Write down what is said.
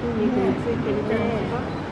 筋肉についてるね。